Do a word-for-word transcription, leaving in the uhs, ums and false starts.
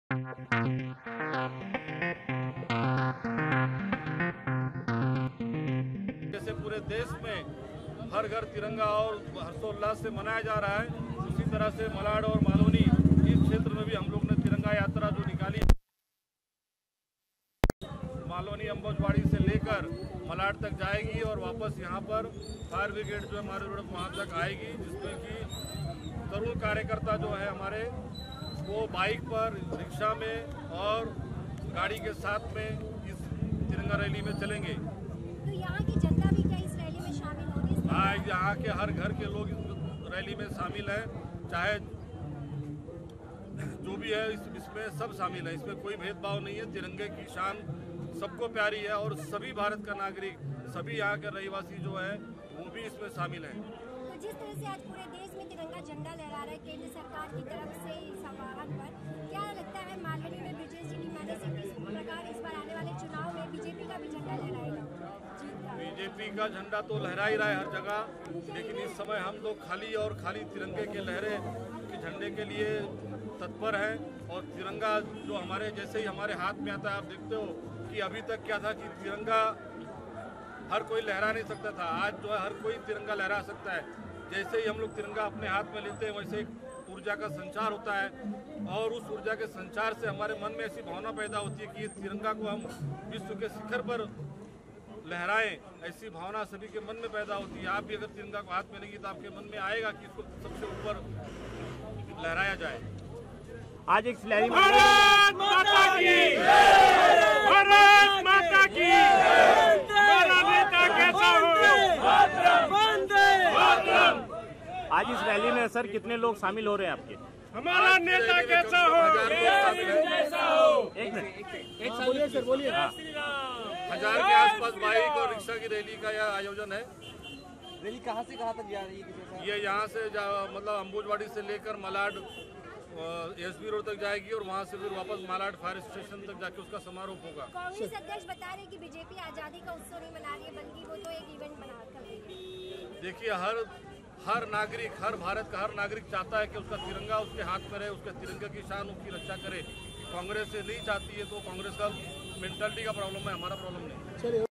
जैसे पूरे देश में हर घर तिरंगा और हर्षोल्लास से मनाया जा रहा है, उसी तरह से मलाड और मालवनी इस क्षेत्र में भी हम लोग ने तिरंगा यात्रा जो निकाली, मालवनी अंबोजवाड़ी से लेकर मलाड तक जाएगी और वापस यहाँ पर फायर ब्रिगेड जो है हमारे रोड वहाँ तक आएगी, जिसमें कि तरुण कार्यकर्ता जो है हमारे वो बाइक पर, रिक्शा में और गाड़ी के साथ में इस तिरंगा रैली में चलेंगे। तो यहाँ की जनता भी क्या इस रैली में शामिल होगी? हाँ, यहाँ के हर घर के लोग इस रैली में शामिल हैं, चाहे जो भी है इस, इसमें सब शामिल है, इसमें कोई भेदभाव नहीं है। तिरंगे की शान सबको प्यारी है और सभी भारत का नागरिक, सभी यहाँ के रहवासी जो है वो भी इसमें शामिल हैं। तो जिस तरह से आज पूरे देश में तिरंगा झंडा लहरा रहा है केंद्र सरकार की तरफ से इस आह्वान पर, क्या लगता है मालवनी में ब्रिजेश जी माने से किस प्रकार इस बार आने वाले चुनाव में बीजेपी का भी झंडा लहराएगा? बीजेपी का झंडा तो लहरा ही रहा है हर जगह, लेकिन इस समय हम लोग खाली और खाली तिरंगे के लहरे के झंडे के लिए तत्पर हैं। और तिरंगा जो हमारे जैसे ही हमारे हाथ में आता है, आप देखते हो कि अभी तक क्या था कि तिरंगा हर कोई लहरा नहीं सकता था, आज जो है हर कोई तिरंगा लहरा सकता है। जैसे ही हम लोग तिरंगा अपने हाथ में लेते हैं, वैसे एक ऊर्जा का संचार होता है और उस ऊर्जा के संचार से हमारे मन में ऐसी भावना पैदा होती है कि इस तिरंगा को हम विश्व के शिखर पर लहराएं, ऐसी भावना सभी के मन में पैदा होती है। आप भी अगर तिरंगा को हाथ में लेंगे तो आपके मन में आएगा कि इसको सबसे ऊपर लहराया जाए। आज एक रैली में भारत माता की भारत माता की हमारा नेता कैसा हो, आज इस रैली में सर कितने लोग शामिल हो रहे हैं आपके? हमारा नेता कैसा हो, एक मिनट, एक बोलिए सर, बोलिए। हजार के आसपास बाइक और रिक्शा की रैली का यह आयोजन है। रैली कहाँ से कहाँ तक जा रही है? ये यहाँ से मतलब अंबोजवाड़ी से लेकर मलाड एसबी रोड तक जाएगी और वहाँ से फिर वापस मालाड फायर स्टेशन तक जाके उसका समारोह होगा। कांग्रेस अध्यक्ष बता रहे कि बीजेपी आजादी का उत्सव नहीं मना रही है, बल्कि वो तो एक इवेंट बना कर रही है। देखिए, हर हर नागरिक, हर भारत का हर नागरिक चाहता है कि उसका तिरंगा उसके हाथ में रहे, उसके तिरंगे की शान उसकी रक्षा करे। कांग्रेस से नहीं चाहती है तो कांग्रेस का मेंटालिटी का प्रॉब्लम है, हमारा प्रॉब्लम नहीं।